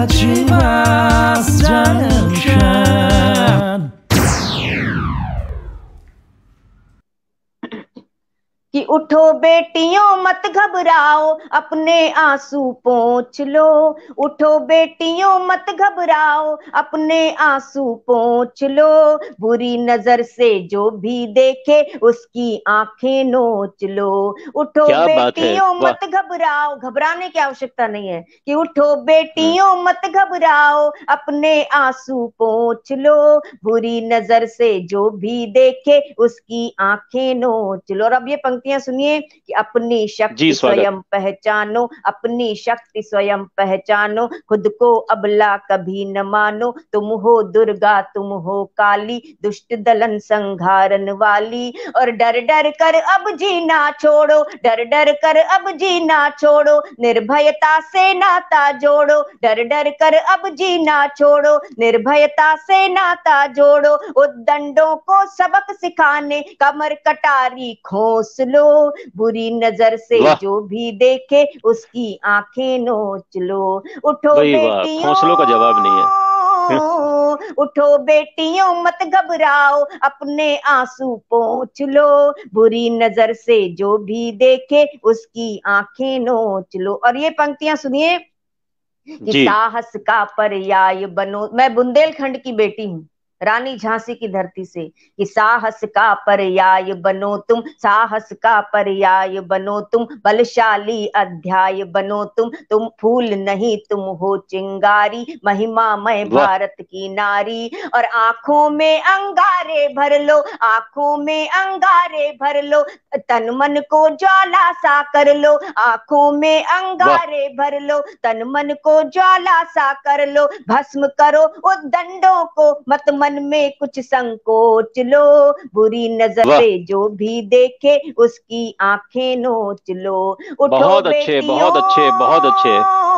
touching us, Junction. कि उठो बेटियों मत घबराओ, अपने आंसू पोंछ लो। उठो बेटियों मत घबराओ, अपने आंसू पोंछ लो। बुरी नजर से जो भी देखे उसकी आंखें नोच लो। उठो बेटियों मत घबराओ, घबराने की आवश्यकता नहीं है। कि उठो बेटियों मत घबराओ, अपने आंसू पोंछ लो। बुरी नजर से जो भी देखे उसकी आंखें नोच लो। और अब ये पंक्तियां सुनिए कि अपनी शक्ति स्वयं पहचानो, अपनी शक्ति स्वयं पहचानो। खुद को अबला कभी न मानो, तुम हो दुर्गा तुम हो काली, दुष्ट दलन संघारन वाली। और डर डर कर अब जीना छोड़ो, डर डर कर अब जीना छोड़ो। निर्भयता से नाता जोड़ो, डर डर कर अब जीना छोड़ो। निर्भयता से नाता जोड़ो। उद्दंडों को सबक सिखाने कमर कटारी खोस लो। बुरी नजर से जो भी देखे उसकी आंखें नोच लो। उठो बेटियों, हौसलों का जवाब नहीं है। उठो बेटियों मत घबराओ, अपने आंसू पोंछ लो। बुरी नजर से जो भी देखे उसकी आंखें नोच लो। और ये पंक्तियां सुनिए कि साहस का पर्याय बनो। मैं बुंदेलखंड की बेटी हूँ, रानी झांसी की धरती से। कि साहस का पर्याय बनो तुम, साहस का पर्याय बनो तुम। बलशाली अध्याय बनो तुम फूल नहीं तुम हो चिंगारी। महिमामय भारत की नारी। और आंखों में अंगारे भर लो, आंखों में अंगारे भर लो। तन मन को ज्वाला सा कर लो, आंखों में अंगारे भर लो। तन मन को ज्वाला सा कर लो। भस्म करो उद्दंडों को, मत मन में कुछ संकोच लो। बुरी नजर से जो भी देखे उसकी आंखें नोच लो। उठो बेटियों, बहुत अच्छे, बहुत अच्छे।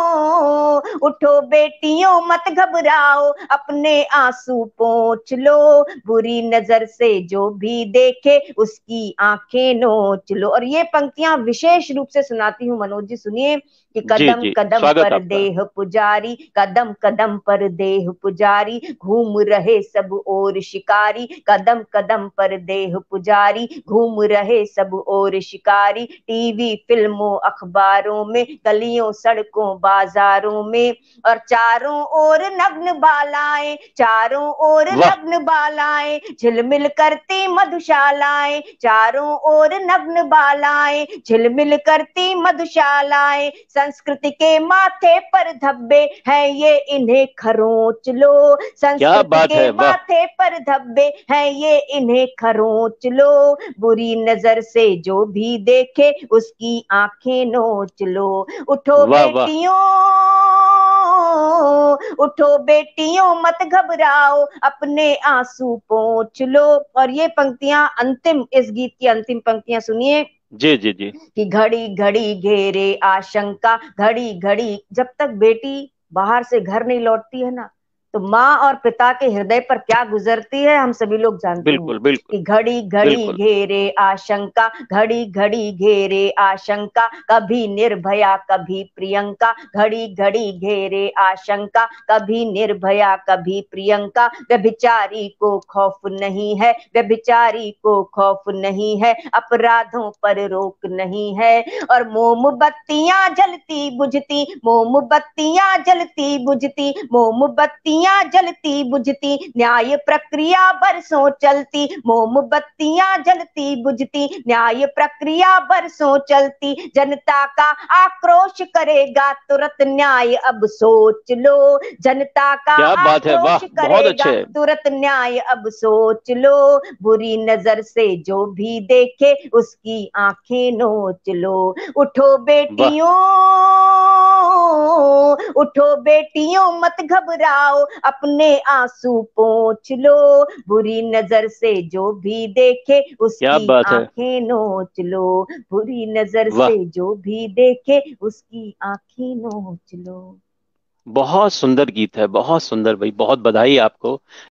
उठो बेटियों मत घबराओ, अपने आंसू पोंछ लो। बुरी नजर से जो भी देखे उसकी आंखें नोच लो। और ये पंक्तियां विशेष रूप से सुनाती हूँ मनोज जी, सुनिए कि कदम कदम पर देह पुजारी, कदम कदम पर देह पुजारी। घूम रहे सब और शिकारी, कदम कदम पर देह पुजारी। घूम रहे सब और शिकारी। टीवी फिल्मों अखबारों में, गलियों सड़कों बाजारों में। और चारों ओर नग्न बालाएं, चारों ओर नग्न बालाएं। झिलमिल करती मधुशालाएं, चारों ओर नग्न बालाएं। झिलमिल करती मधुशालाएं। संस्कृति के माथे पर धब्बे हैं ये, इन्हें खरोंच लो। संस्कृति के माथे पर धब्बे हैं ये, इन्हें खरोंच लो। बुरी नजर से जो भी देखे उसकी आंखें नोच लो। उठो बेटियों, उठो बेटियों मत घबराओ, अपने आंसू पोंछ लो। और ये पंक्तियां अंतिम, इस गीत की अंतिम पंक्तियां सुनिए। जी जी जी। कि घड़ी घड़ी घेरे आशंका, घड़ी घड़ी। जब तक बेटी बाहर से घर नहीं लौटती है ना, तो माँ और पिता के हृदय पर क्या गुजरती है हम सभी लोग जानते हैं। कि घड़ी घड़ी घेरे आशंका, घड़ी घड़ी घेरे आशंका। कभी निर्भया कभी प्रियंका, घड़ी घड़ी घेरे आशंका। कभी निर्भया कभी प्रियंका। व्यभिचारी को खौफ नहीं है, व्यभिचारी को खौफ नहीं है। अपराधों पर रोक नहीं है। और मोमबत्तियां जलती बुझती, मोमबत्तियां जलती बुझती। मोमबत्तियां जलती बुझती, न्याय प्रक्रिया बरसों चलती। मोमबत्तियां जलती बुझती, न्याय प्रक्रिया बरसों चलती। जनता का आक्रोश करेगा तुरंत न्याय अब सोच लो। जनता का आक्रोश करेगा तुरंत न्याय अब सोच लो। बुरी नजर से जो भी देखे उसकी आंखें नोच लो। उठो बेटियों, उठो बेटियों मत घबराओ, अपने आंसू पोंछ लो। बुरी नजर से जो भी देखे उसकी आंखें नोच लो। बुरी नजर से जो भी देखे उसकी आंखें नोच लो। बहुत सुंदर गीत है, बहुत सुंदर भाई, बहुत बधाई आपको।